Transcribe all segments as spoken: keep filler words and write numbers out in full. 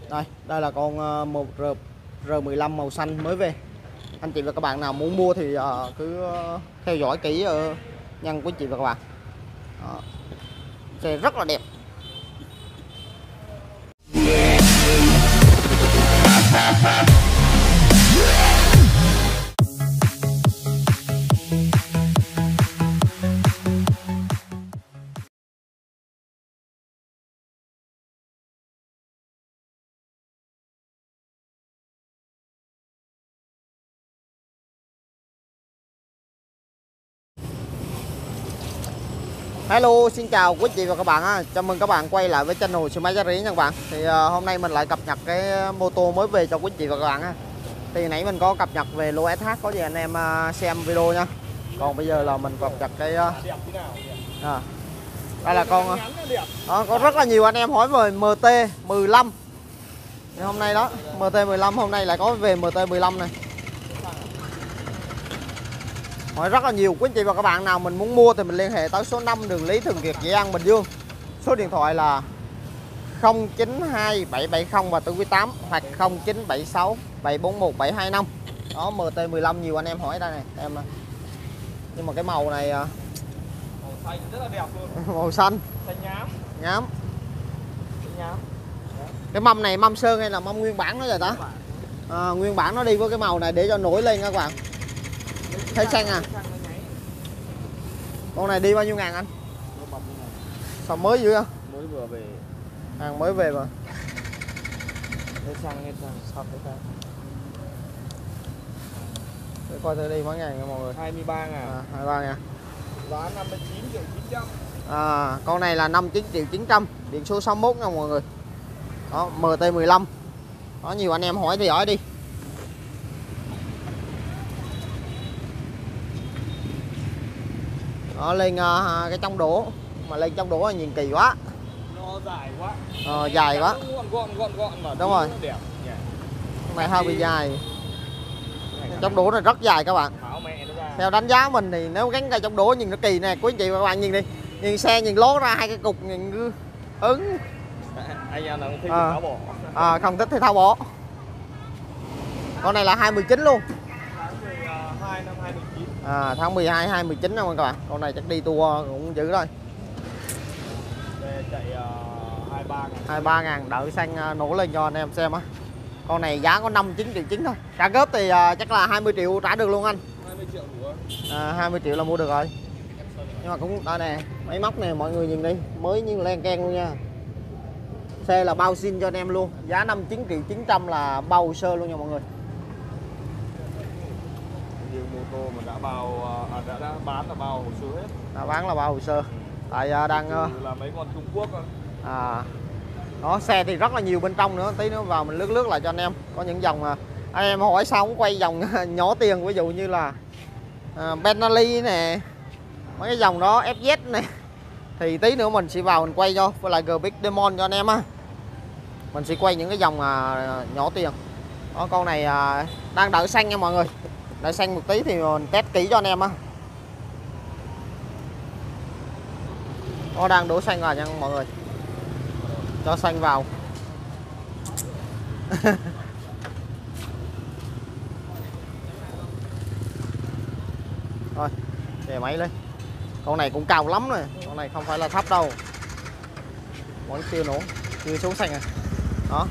Đây, đây là con một R mười lăm màu xanh mới về. Anh chị và các bạn nào muốn mua thì cứ theo dõi kỹ ở nhân của chị và các bạn. Đó. Xe rất là đẹp. Hello, xin chào quý chị và các bạn ha. Chào mừng các bạn quay lại với channel Xe Máy Giá Rẻ nha các bạn. Thì uh, hôm nay mình lại cập nhật cái mô tô mới về cho quý chị và các bạn ha. Thì nãy mình có cập nhật về lô ét hát, có gì anh em uh, xem video nha. Còn bây giờ là mình cập nhật cái uh, à, đây là con uh, đó, có rất là nhiều anh em hỏi về em tê mười lăm. Thì hôm nay đó, em tê mười lăm hôm nay lại có về em tê mười lăm này. Hỏi rất là nhiều quý anh chị và các bạn nào mình muốn mua thì mình liên hệ tới số năm đường Lý Thường Kiệt, Dĩ An, Bình Dương. Số điện thoại là không chín hai bảy bảy không và tư quý tám hoặc không chín bảy sáu bảy bốn một bảy hai năm. Đó, em tê mười lăm nhiều anh em hỏi đây này em. Nhưng mà cái màu này màu xanh rất là đẹp luôn. Màu xanh. Xanh nhám. Nhám. Nhám. Cái mâm này mâm sơn hay là mâm nguyên bản nó rồi ta? À, nguyên bản nó đi với cái màu này để cho nổi lên các bạn. Thấy xanh à? Con này đi bao nhiêu ngàn anh? Sao mới dữ không? Mới vừa về. Hàng mới về mà. Lên xăng lên xăng sọt cái xăng. Để coi thử đi mấy ngàn nha mọi người. hai mươi ba ngàn. À, hai mươi ba ngàn. Giá năm mươi chín triệu chín trăm. À, con này là năm mươi chín triệu chín trăm, biển số sáu mốt nha mọi người. Đó, em tê mười lăm. Có nhiều anh em hỏi thì hỏi đi. Đó, lên uh, cái trong đổ mà lên trong đổ là nhìn kỳ quá. Nó dài quá. Ờ, dài quá. Gọn gọn gọn gọn mà. Đúng rồi. Đẹp. Con này hơi bị dài. Trong đổ này rất dài các bạn. Mẹ nó ra. Theo đánh giá mình thì nếu gắn cây trong đổ nhìn nó kỳ nè quý anh chị và các bạn, nhìn đi. Nhìn xe nhìn lố ra hai cái cục nhìn cứ ứng. Anh em nào không thích à. thì tháo bỏ. À, không thích thì tháo bỏ. Con này là hai mươi chín luôn. Tháng mười hai năm hai mươi chín. À, tháng mười hai hai mươi chín nha các bạn. Con này chắc đi tour cũng dữ thôi. Đây chạy uh, hai mươi ba ngàn. hai mươi ba ngàn đợi xanh uh, nổ lên cho anh em xem á. Con này giá có năm mươi chín triệu chín thôi. Trả góp thì uh, chắc là hai mươi triệu trả được luôn anh. hai mươi triệu đủ không? À, hai mươi triệu là mua được rồi. Nhưng mà cũng đây nè, máy móc nè mọi người nhìn đi, mới như len keng luôn nha. Xe là bao zin cho anh em luôn. Giá năm mươi chín triệu chín trăm là bao hồ sơ luôn nha mọi người. Nhiều mô tô mà đã bao à, đã, đã bán là bao hồ sơ hết. Đã bán là bao hồ sơ. Tại uh, đang uh, là mấy con Trung Quốc thôi. À. Đó, xe thì rất là nhiều bên trong nữa, tí nữa vào mình lướt lướt lại cho anh em. Có những dòng mà anh em hỏi sao không quay dòng nhỏ tiền, ví dụ như là uh, Bentley nè, mấy cái dòng đó ép dét này thì tí nữa mình sẽ vào mình quay cho, với lại G-Big Demon cho anh em á. Mình sẽ quay những cái dòng uh, nhỏ tiền. Đó, con này uh, đang đợi xanh nha mọi người. Đợi xanh một tí thì mình test kỹ cho anh em á. Nó đang đổ xanh rồi nha mọi người. Cho xanh vào. Rồi, để máy lên. Con này cũng cao lắm rồi. Con này không phải là thấp đâu. Vẫn chưa nổ, chưa xuống xanh rồi. Đó.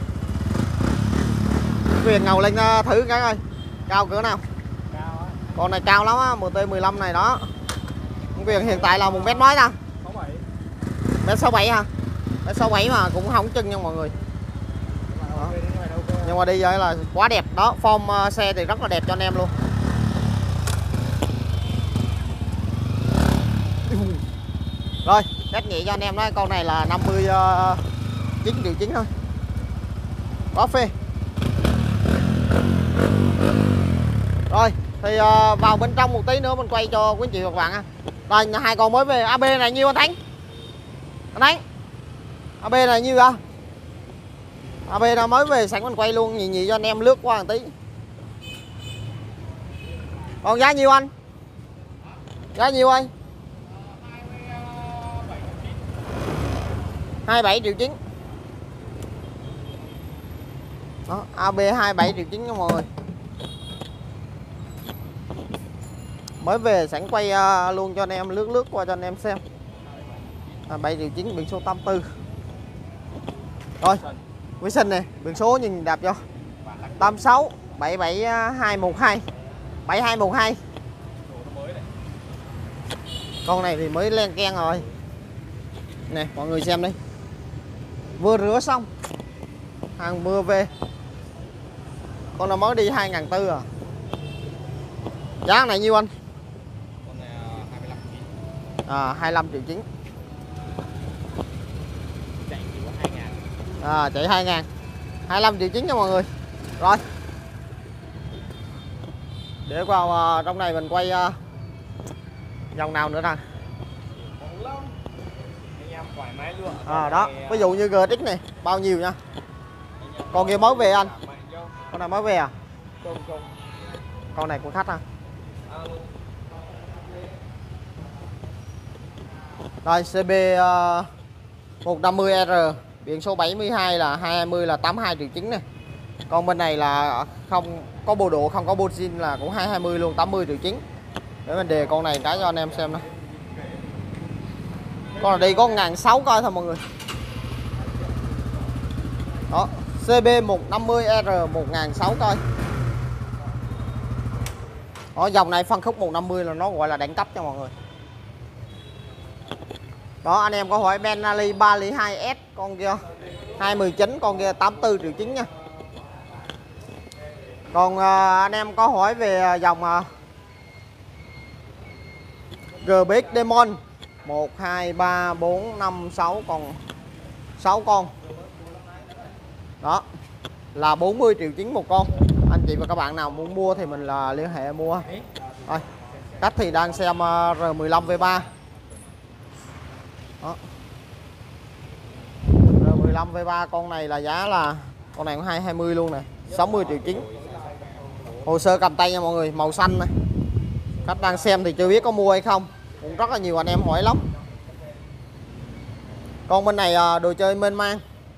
Quyền ngầu lên thử cái ơi. Cao cỡ nào? Cao á. Con này cao lắm á, em tê mười lăm này đó. Quyền hiện tại là một mét mấy ta? Mét sáu bảy ha. Mét sáu bảy mà cũng không chân nha mọi người. Đó. Nhưng mà đi vậy là quá đẹp đó, form uh, xe thì rất là đẹp cho anh em luôn. Rồi, test nhẹ cho anh em đó, con này là năm mươi chín triệu chín thôi. Quá phê. Rồi, thì uh, vào bên trong một tí nữa mình quay cho quý anh chị và các bạn ha. Đây, hai con mới về. a bê này nhiêu anh Thắng? Anh Thắng, a bê này nhiêu vậy? a bê nó mới về sẵn mình quay luôn nhì nhì cho anh em lướt qua một tí. Còn giá nhiêu anh? Giá nhiêu anh? hai mươi bảy triệu chín. Đó, a bê hai mươi bảy triệu chín nha mọi người. Mới về sẵn quay uh, luôn cho anh em, lướt lướt qua cho anh em xem. À, bảy triệu chín, biển số tám tư. Rồi, Quý Sinh này, biển số nhìn đạp cho. tám sáu bảy bảy hai một hai. bảy hai một hai. Con này thì mới len keng rồi. Nè, mọi người xem đi. Vừa rửa xong. Hàng mưa về. Con nó mới đi hai ngàn tư à. Giá này nhiêu anh? Con này hai mươi lăm triệu. À, hai mươi lăm triệu chín. Chạy chỉ có hai ngàn. À, chạy hai ngàn. hai mươi lăm triệu chín nha mọi người. Rồi. Để vào uh, trong này mình quay uh, dòng nào nữa nè. Anh em thoải mái luôn. À, đó, ví dụ như giê ét ích này, bao nhiêu nha. Con kia mới về anh. Con này mới về à? Không không. Con này của khách à? Rồi xê bê uh, một năm mươi R, biển số bảy mươi hai là hai hai mươi là tám mươi hai triệu chín này. Còn bên này là không có bộ độ, không có bô zin là cũng hai hai mươi luôn, tám mươi triệu chín. Để mình đề con này cái cho anh em xem nè. Con này đi có một nghìn sáu trăm coi thôi mọi người. Đó, xê bê một năm mươi R một nghìn sáu trăm coi. Ở dòng này phân khúc một năm mươi là nó gọi là đẳng cấp cho mọi người. Đó, anh em có hỏi Bentley ba không hai S con kia hai một chín, con kia tám mươi tư triệu chín nha. Còn à, anh em có hỏi về dòng à, giê bê ích Demon một hai ba bốn năm sáu, còn sáu con. Đó là bốn mươi triệu chín một con. Anh chị và các bạn nào muốn mua thì mình là liên hệ mua. Rồi, cách thì đang xem R mười lăm V ba. Đó. R mười lăm V ba con này là giá là con này cũng hai hai mươi luôn nè, sáu mươi triệu chín. Hồ sơ cầm tay nha mọi người, màu xanh này. Khách đang xem thì chưa biết có mua hay không, cũng rất là nhiều anh em hỏi lắm. Con bên này đồ chơi mênh mang.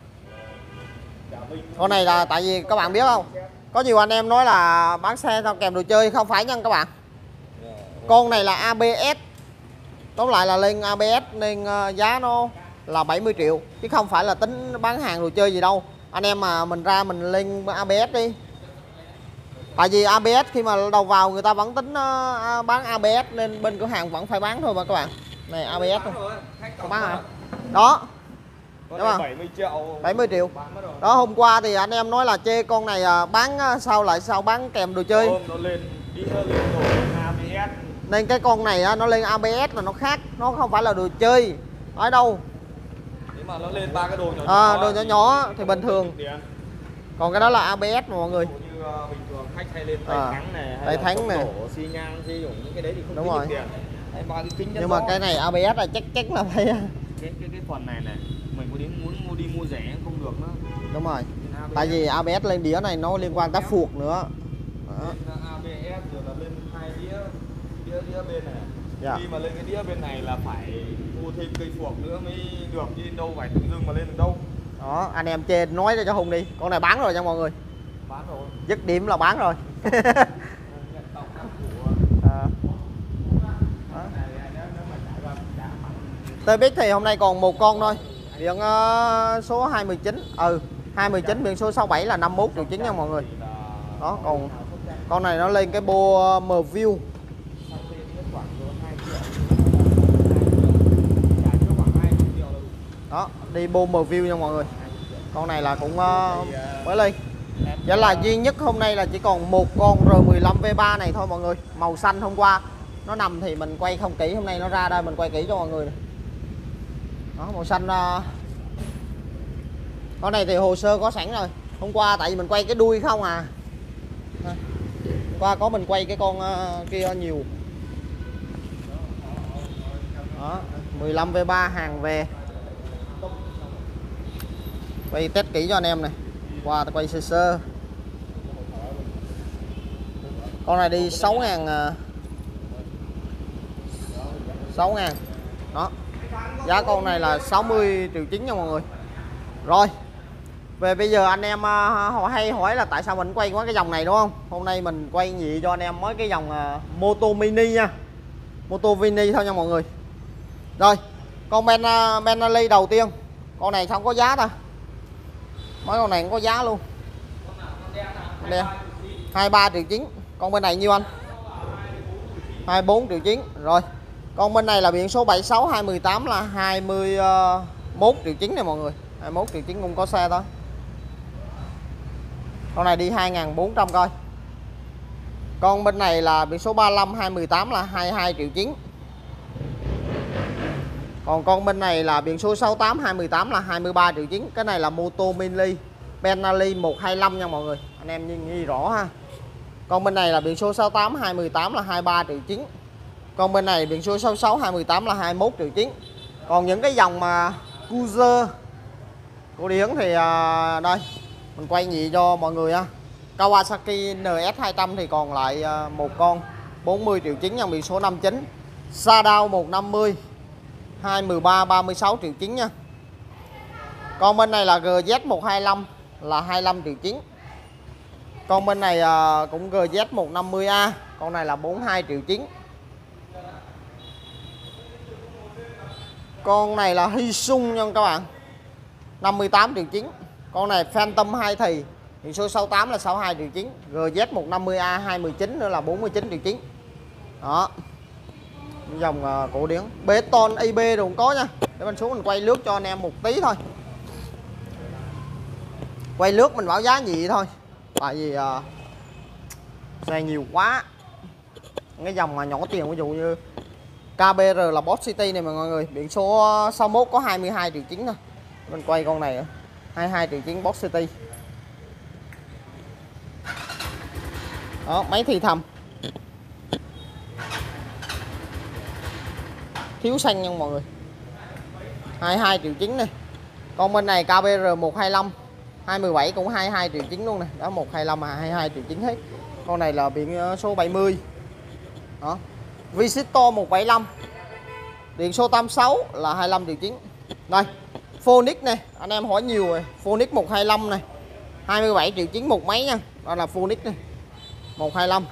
Con này là tại vì các bạn biết không, có nhiều anh em nói là bán xe sao kèm đồ chơi, không phải nha các bạn. Con này là a bê ét, tóm lại là lên a bê ét nên giá nó là bảy mươi triệu chứ không phải là tính bán hàng đồ chơi gì đâu. Anh em mà mình ra mình lên a bê ét đi, tại vì a bê ét khi mà đầu vào người ta vẫn tính bán a bê ét nên bên cửa hàng vẫn phải bán thôi mà các bạn. Này a bê ét thôi, không bán hả? Đó, đúng không? bảy mươi triệu. bảy mươi triệu. Đó, hôm qua thì anh em nói là chê con này bán sao lại sao bán kèm đồ chơi. Hôm nó lên đi nó lên rồi a bê ét. Nên cái con này nó lên a bê ét là nó khác, nó không phải là đồ chơi ở đâu. Nếu mà nó lên ba cái đồ nhỏ nhỏ, à, đồ nhỏ nhỏ thì bình thường. Còn cái đó là a bê ét mà mọi người. Như uh, bình thường khách hay lên tay à, thắng này, hay tay là thắng này, xi nhan xi dùng những cái đấy thì không đúng rồi. tiền. Hay ba cái kính. Nhưng mà cái này a bê ét là chắc chắc là phải cái cái cái phần này này mình có đến muốn mua đi mua rẻ không được nữa. Đúng rồi. Tại vì a bê ét lên đĩa này nó liên quan tới phuộc nữa. Đó. a bê ét rồi là lên hai đĩa đĩa đĩa bên này. Dạ. Khi mà lên cái đĩa bên này là phải mua thêm cây phuộc nữa mới được, chứ đâu phải tự dưng mà lên được đâu. Đó, anh em chê nói cho Hùng đi. Con này bán rồi nha mọi người. Bán rồi. Dứt điểm là bán rồi. à. Tôi biết thì hôm nay còn một con thôi. Biển uh, số hai mươi chín. Ừ, hai mươi chín biển số sáu bảy là năm mươi mốt triệu chín nha mọi người. Đó, còn con này nó lên cái bô M-View. Đó, đi bô M-View nha mọi người. Con này là cũng uh, mới lên. Vậy là duy nhất hôm nay là chỉ còn một con R mười lăm V ba này thôi mọi người. Màu xanh hôm qua nó nằm thì mình quay không kỹ, hôm nay nó ra đây mình quay kỹ cho mọi người này. Đó, màu xanh. Uh... Con này thì hồ sơ có sẵn rồi. Hôm qua tại vì mình quay cái đuôi không à. Hôm qua có mình quay cái con uh, kia nhiều. Đó, mười lăm V ba hàng về. Quay test kỹ cho anh em này. Qua wow, quay sơ sơ. Con này đi sáu ngàn, sáu ngàn. Đó. Giá con này là sáu mươi triệu chín nha mọi người. Rồi. Về bây giờ anh em uh, họ hay hỏi là tại sao mình quay quá cái dòng này đúng không? Hôm nay mình quay nhị cho anh em mới cái dòng uh, Moto Mini nha. Moto Mini thôi nha mọi người. Rồi, con Ben, uh, Bentley đầu tiên. Con này không có giá ta. Mấy con này không có giá luôn. Đen. hai mươi ba triệu chín. Con bên này nhiêu anh? hai mươi bốn triệu chín. Rồi. Con bên này là biển số bảy sáu hai một tám là hai mươi mốt triệu chín này mọi người. hai mươi mốt triệu chín cũng có xe thôi. Con này đi hai nghìn bốn trăm coi. Con bên này là biển số ba lăm hai một tám là hai mươi hai triệu chín. Còn con bên này là biển số sáu tám hai một tám là hai mươi ba triệu chín. Cái này là Moto Mini Bentley một hai lăm nha mọi người. Anh em nhìn ghi rõ ha. Con bên này là biển số sáu tám hai một tám là hai mươi ba triệu chín. Con bên này biển số sáu sáu hai một tám là hai mươi mốt triệu chín. Còn những cái dòng mà cruiser cổ điển thì à, đây mình quay nhị cho mọi người ha. Kawasaki en ét hai trăm thì còn lại à, một con bốn mươi triệu chín nha, biển số năm chín. Shadow một năm mươi hai một ba ba mươi sáu triệu chín nha. Con bên này là giê dét một hai lăm là hai mươi lăm triệu chín. Con bên này à, cũng giê dét một năm mươi A, con này là bốn mươi hai triệu chín. Con này là Hyundai nha các bạn, năm mươi tám triệu chín. Con này Phantom hai thì biển số sáu tám là sáu mươi hai triệu chín. giê dét một năm mươi A hai một chín nữa là bốn mươi chín triệu chín. Đó, dòng uh, cổ điển. Bê tôn i bê rồi cũng có nha. Để mình xuống mình quay lướt cho anh em một tí thôi. Quay lướt mình bảo giá nhị thôi. Tại vì uh, xe nhiều quá. Cái dòng mà nhỏ tiền ví dụ như ca bê rờ là Boss City này mà mọi người, biển số sáu mốt có hai mươi hai triệu chín thôi. Mình quay con này hai mươi hai triệu chín Boss City. Đó, máy thì thầm. Thiếu xanh nha mọi người. hai mươi hai triệu chín này. Con bên này ca bê rờ một hai lăm hai mươi bảy cũng hai mươi hai triệu chín luôn này. Đó, một hai lăm mà hai mươi hai triệu chín hết. Con này là biển số bảy mươi. Đó. Visitor một bảy lăm điện số tám sáu là hai mươi lăm triệu chín. Đây, Phoenix này, anh em hỏi nhiều rồi. Phoenix một hai lăm này, hai mươi bảy triệu chín một máy nha. Đó là Phoenix này, một hai lăm.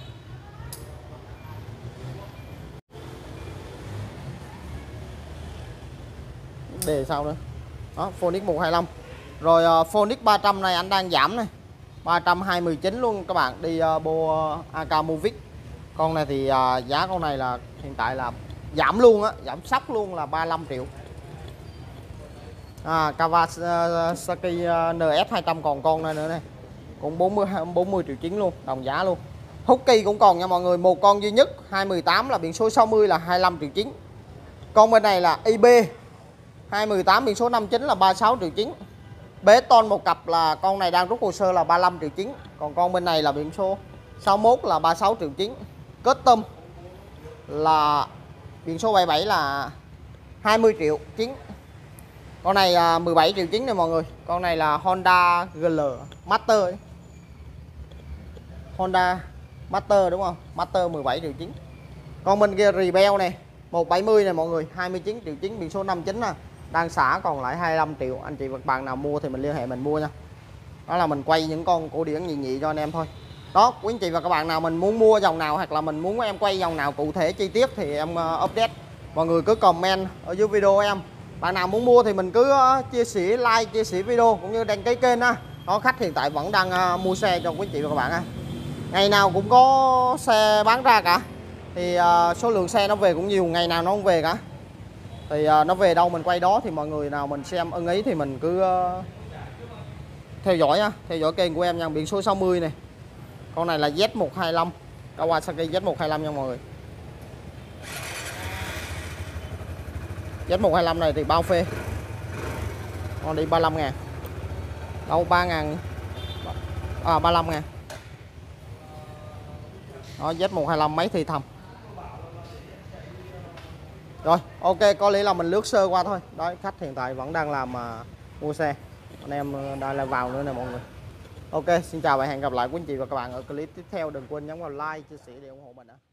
Đề sao nữa. Đó, Phoenix một hai lăm. Rồi uh, Phoenix ba trăm này anh đang giảm này, ba trăm hai mươi chín luôn các bạn, đi uh, bộ uh, a ca Movic. Con này thì uh, giá con này là hiện tại là giảm luôn á, giảm sốc luôn là ba mươi lăm triệu. À, Kawasaki en ét hai trăm còn con này nữa này, cũng bốn mươi bốn mươi triệu chín luôn, đồng giá luôn. Husky cũng còn nha mọi người, một con duy nhất hai một tám là biển số sáu mươi là hai mươi lăm triệu chín. Con bên này là i bê hai một tám biển số năm chín là ba mươi sáu triệu chín. Bê tôn một cặp là con này đang rút hồ sơ là ba mươi lăm triệu chín. Còn con bên này là biển số sáu mốt là ba mươi sáu triệu chín. Custom là biển số bảy bảy là hai mươi triệu chín. Con này à, mười bảy triệu chín này mọi người. Con này là Honda giê lờ Master ấy. Honda Master đúng không? Master mười bảy triệu chín. Con bên kia Rebel này một bảy mươi này mọi người, hai mươi chín triệu chín, biển số năm chín nè. Đang xả còn lại hai mươi lăm triệu. Anh chị và các bạn nào mua thì mình liên hệ mình mua nha. Đó là mình quay những con cổ điển nhị nhị cho anh em thôi. Đó, quý anh chị và các bạn nào mình muốn mua dòng nào hoặc là mình muốn em quay dòng nào cụ thể chi tiết thì em uh, update. Mọi người cứ comment ở dưới video em. Bạn nào muốn mua thì mình cứ uh, chia sẻ like, chia sẻ video cũng như đăng ký kênh ha. Đó, khách hiện tại vẫn đang uh, mua xe cho quý anh chị và các bạn ha. Ngày nào cũng có xe bán ra cả. Thì uh, số lượng xe nó về cũng nhiều, ngày nào nó không về cả. Thì uh, nó về đâu mình quay đó, thì mọi người nào mình xem ưng ý thì mình cứ uh, theo dõi nha, theo dõi kênh của em nha. Biển số sáu mươi này. Con này là Z một hai lăm, Kawasaki Z một hai lăm nha mọi người. Z một hai lăm này thì bao phê. Con đi ba mươi lăm ngàn. Đâu ba ngàn. À ba mươi lăm ngàn. Đó, Z một hai lăm máy thì thầm. Rồi, ok, có lý là mình lướt sơ qua thôi. Đó, khách hiện tại vẫn đang làm uh, mua xe. Anh em đang lại vào nữa nè mọi người. Ok, xin chào và hẹn gặp lại quý anh chị và các bạn ở clip tiếp theo. Đừng quên nhấn vào like, chia sẻ để ủng hộ mình ạ.